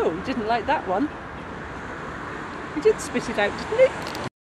Oh, he didn't like that one. He did spit it out, didn't he?